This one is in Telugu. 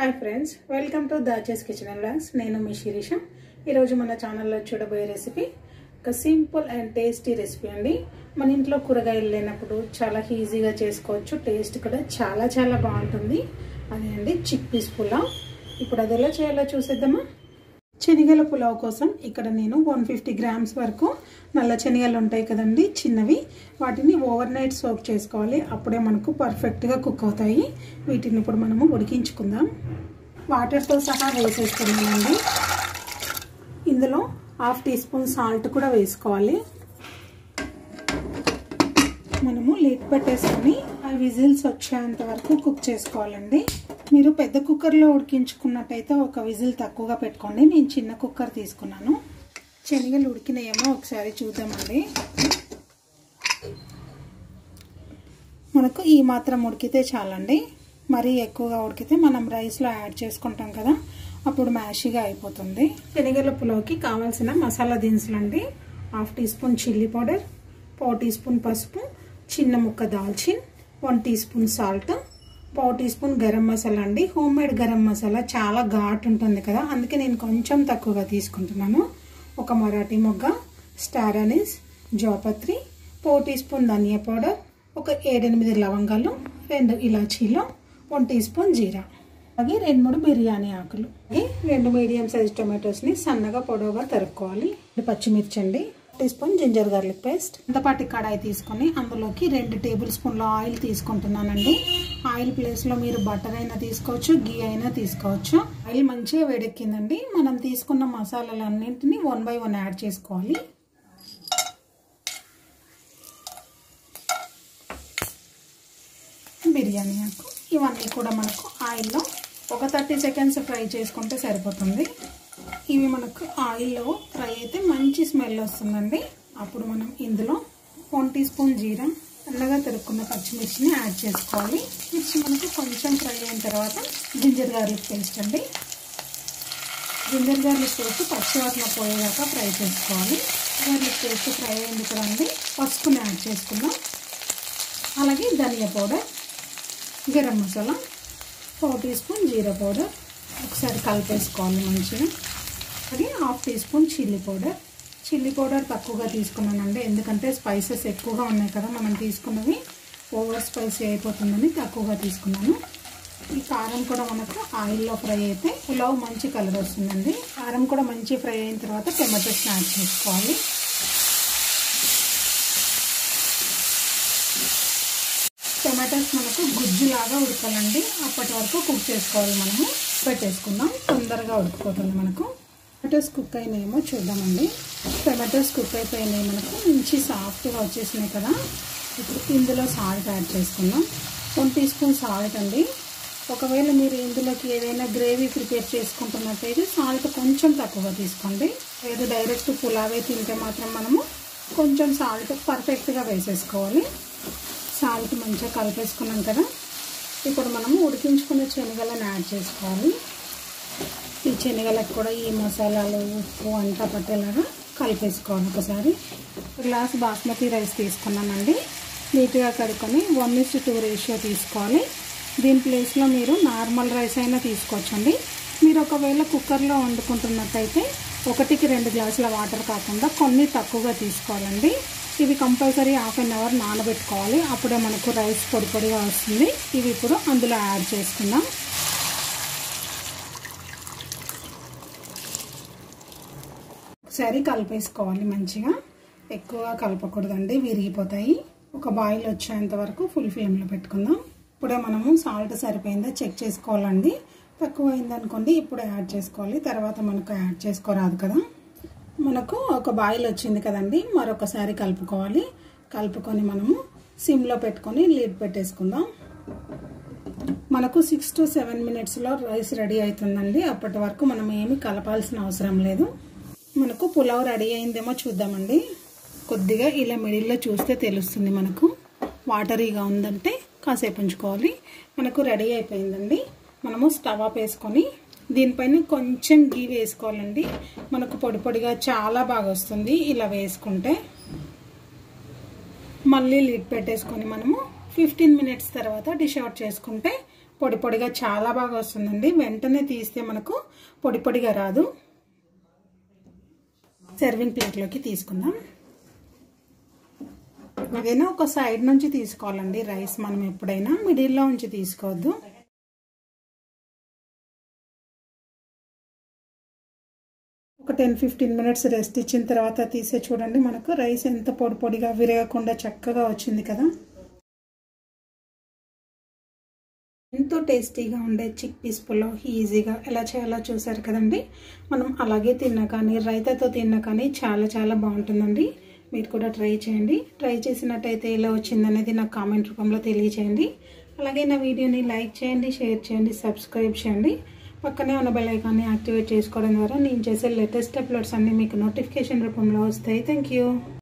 హాయ్ ఫ్రెండ్స్, వెల్కమ్ టు దాచేస్ కిచెన్ అండ్ వ్లాగ్స్. నేను మీ శిరీష. ఈరోజు మన ఛానల్లో చూడబోయే రెసిపీ ఒక సింపుల్ అండ్ టేస్టీ రెసిపీ అండి. మన ఇంట్లో కూరగాయలు లేనప్పుడు చాలా ఈజీగా చేసుకోవచ్చు. టేస్ట్ కూడా చాలా చాలా బాగుంటుంది. అదే అండి చిక్పీస్ పులావ్. ఇప్పుడు అది ఎలా చేయాలో చూసేద్దామా. శనగల పులావ్ కోసం ఇక్కడ నేను 150 గ్రామ్స్ వరకు నల్ల శనగలు ఉంటాయి కదండి, చిన్నవి. వాటిని ఓవర్ నైట్ సోక్ చేసుకోవాలి. అప్పుడే మనకు పర్ఫెక్ట్గా కుక్ అవుతాయి. వీటిని ఇప్పుడు మనము ఉడికించుకుందాం. వాటర్తో సహా వేసేస్తున్నానండి. ఇందులో 1/2 టీ స్పూన్ సాల్ట్ కూడా వేసుకోవాలి. మనము లిడ్ పెట్టేసుకొని ఆ విజిల్స్ వచ్చేంత వరకు కుక్ చేసుకోవాలండి. మీరు పెద్ద కుక్కర్లో ఉడికించుకున్నట్టయితే ఒక విజిల్ తక్కువగా పెట్టుకోండి. నేను చిన్న కుక్కర్ తీసుకున్నాను. శనగలు ఉడికినాయేమో ఒకసారి చూద్దామండి. మనకు ఈ మాత్రం ఉడికితే చాలండి. మరీ ఎక్కువగా ఉడికితే మనం రైస్లో యాడ్ చేసుకుంటాం కదా, అప్పుడు మ్యాషీగా అయిపోతుంది. శనగల పులావ్కి కావాల్సిన మసాలా దినుసులు అండి: 1/2 teaspoon chilli powder, 1/4 teaspoon పసుపు, చిన్న ముక్క దాల్చిన్, 1 teaspoon salt, 1/4 teaspoon garam masala అండి. హోమ్ మేడ్ గరం మసాలా చాలా ఘాటు ఉంటుంది కదా, అందుకే నేను కొంచెం తక్కువగా తీసుకుంటున్నాను. ఒక మరాఠీ మొగ్గ, స్టార్ అనీస్, జాపత్రి, 1/4 టీ స్పూన్ ధనియా పౌడర్, ఒక 7-8 లవంగాలు, 2 ఇలాచీలు, 1 టీ స్పూన్ జీరా, అలాగే 2-3 బిర్యానీ ఆకులు, 2 మీడియం సైజ్ టొమాటోస్ని సన్నగా పొడవుగా తరుక్కోవాలి. పచ్చిమిర్చి అండి, 1 teaspoon ginger garlic paste. అంతపాటి కడాయి తీసుకొని అందులోకి 2 టేబుల్ స్పూన్ల ఆయిల్ తీసుకుంటున్నానండి. ఆయిల్ ప్లేస్లో మీరు బటర్ అయినా తీసుకోవచ్చు, గీ అయినా తీసుకోవచ్చు. ఆయిల్ మంచిగా వేడెక్కిందండి. మనం తీసుకున్న మసాలాలన్నింటినీ 1 బై 1 యాడ్ చేసుకోవాలి. బిర్యానీ ఆకు, ఇవన్నీ కూడా మనకు ఆయిల్లో ఒక 30 సెకండ్స్ ఫ్రై చేసుకుంటే సరిపోతుంది. ఇవి మనకు ఆయిల్లో ఫ్రై అయితే మంచి స్మెల్ వస్తుందండి. అప్పుడు మనం ఇందులో 1 టీ స్పూన్ జీరా, సన్నగా తరుక్కున్న పచ్చిమిర్చిని యాడ్ చేసుకోవాలి. మిర్చి మనకు కొంచెం ఫ్రై అయిన తర్వాత జింజర్ గార్లిక్ పేస్ట్ అండి. జింజర్ గార్లిక్ పేస్ట్ పచ్చివాసన పోయేదాకా ఫ్రై చేసుకోవాలి. గార్లిక్ పేస్ట్ ఫ్రై అయింది కదండి, పసుపుని యాడ్ చేసుకుందాం. అలాగే ధనియా powder, garam masala, 1/4 teaspoon జీరా పౌడర్, ఒకసారి కలిపేసుకోవాలి మంచిగా. అలాగే 1/2 teaspoon chilli powder. Chilli powder తక్కువగా తీసుకున్నానండి, ఎందుకంటే స్పైసెస్ ఎక్కువగా ఉన్నాయి కదా మనం తీసుకున్నవి, ఓవర్ స్పైసీ అయిపోతుందని తక్కువగా తీసుకున్నాను. ఈ కారం కూడా మనకు ఆయిల్లో ఫ్రై అయితే పులావ్ మంచి కలర్ వస్తుందండి. కారం కూడా మంచి ఫ్రై అయిన తర్వాత టమాటోస్ని యాడ్ చేసుకోవాలి. టమాటోస్ మనకు గుజ్జులాగా ఉడకాలండి, అప్పటి వరకు కుక్ చేసుకోవాలి. మనము పెట్టేసుకుందాం, తొందరగా ఉడికిపోతుంది మనకు. టమాటోస్ కుక్ అయినాయేమో చూద్దామండి. టమాటోస్ కుక్ అయిపోయినాయి, మనకు మంచి సాఫ్ట్గా వచ్చేసినాయి కదా. ఇప్పుడు ఇందులో సాల్ట్ యాడ్ చేసుకుందాం. 1 టీ స్పూన్ సాల్ట్ అండి. ఒకవేళ మీరు ఇందులోకి ఏదైనా గ్రేవీ ప్రిపేర్ చేసుకుంటున్నట్టయితే సాల్ట్ కొంచెం తక్కువగా తీసుకోండి. లేదు డైరెక్ట్ పులావే తింటే మాత్రం మనము కొంచెం సాల్ట్ పర్ఫెక్ట్గా వేసేసుకోవాలి. సాల్ట్ మంచిగా కలిపేసుకున్నాం కదా. ఇప్పుడు మనము ఉడికించుకున్న శనగలను యాడ్ చేసుకోవాలి. ఈ శనగలకు కూడా ఈ మసాలాలు, ఉప్పు అంతా పట్టేలాగా కలిపేసుకోవాలి. ఒకసారి గ్లాస్ బాస్మతి రైస్ తీసుకున్నానండి. నీట్గా కడుక్కొని 1:2 రేషియో తీసుకోవాలి. దీని ప్లేస్లో మీరు నార్మల్ రైస్ అయినా తీసుకోవచ్చండి. మీరు ఒకవేళ కుక్కర్లో వండుకుంటున్నట్టయితే 1కి 2 గ్లాసుల వాటర్ కాకుండా కొన్ని తక్కువగా తీసుకోవాలండి. ఇవి కంపల్సరీ 1/2 అవర్ నానబెట్టుకోవాలి, అప్పుడే మనకు రైస్ పొడి పొడిగా వస్తుంది. ఇవి ఇప్పుడు అందులో యాడ్ చేసుకుందాం. ఒకసారి కలిపేసుకోవాలి మంచిగా, ఎక్కువగా కలపకూడదండి, విరిగిపోతాయి. ఒక బాయిల్ వచ్చేంత వరకు ఫుల్ ఫ్లేమ్లో పెట్టుకుందాం. ఇప్పుడే మనము సాల్ట్ సరిపోయిందా చెక్ చేసుకోవాలండి. తక్కువ అయిందనుకోండి ఇప్పుడు యాడ్ చేసుకోవాలి, తర్వాత మనకు యాడ్ చేసుకోరాదు కదా. మనకు ఒక బాయిల్ వచ్చింది కదండి, మరొకసారి కలుపుకోవాలి. కలుపుకొని మనము సిమ్లో పెట్టుకొని లిడ్ పెట్టేసుకుందాం. మనకు 6 to 7 మినిట్స్లో రైస్ రెడీ అవుతుందండి. అప్పటి వరకు మనం ఏమి కలపాల్సిన అవసరం లేదు. మనకు పులావ్ రెడీ అయిందేమో చూద్దామండి. కొద్దిగా ఇలా మిడిల్లో చూస్తే తెలుస్తుంది మనకు. వాటరీగా ఉందంటే కాసేపు ఉంచుకోవాలి. మనకు రెడీ అయిపోయిందండి. మనము స్టవ్ ఆఫ్ వేసుకొని దీనిపైన కొంచెం గీ వేసుకోవాలండి. మనకు పొడి పొడిగా చాలా బాగా వస్తుంది ఇలా వేసుకుంటే. మళ్ళీ లిడ్ పెట్టేసుకొని మనము 15 మినిట్స్ తర్వాత డిష్ అవుట్ చేసుకుంటే పొడి పొడిగా చాలా బాగా వస్తుందండి. వెంటనే తీస్తే మనకు పొడి పొడిగా రాదు. సర్వింగ్ ప్లేట్లోకి తీసుకుందాం. ఏదైనా ఒక సైడ్ నుంచి తీసుకోవాలండి రైస్. మనం ఎప్పుడైనా మిడిల్లో ఉంచి తీసుకోవద్దు. ఒక 10-15 మినిట్స్ రెస్ట్ ఇచ్చిన తర్వాత తీసే చూడండి, మనకు రైస్ ఎంత పొడి పొడిగా విరగకుండా చక్కగా వచ్చింది కదా. ఎంతో టేస్టీగా ఉండే చిక్ పీస్ పులావ్ ఈజీగా ఎలా చేయాలో చూసారు కదండి. మనం అలాగే తిన్నా కానీ రైతాతో తిన్నా కానీ చాలా చాలా బాగుంటుందండి. మీరు కూడా ట్రై చేయండి. ట్రై చేసినట్టయితే ఎలా వచ్చిందనేది నాకు కామెంట్ రూపంలో తెలియచేయండి. అలాగే నా వీడియోని లైక్ చేయండి, షేర్ చేయండి, సబ్స్క్రైబ్ చేయండి. పక్కనే ఉన్న బెల్ ఐకాన్ని యాక్టివేట్ చేసుకోవడం ద్వారా నేను చేసే లేటెస్ట్ అప్లోడ్స్ అన్నీ మీకు నోటిఫికేషన్ రూపంలో వస్తాయి. Thank you.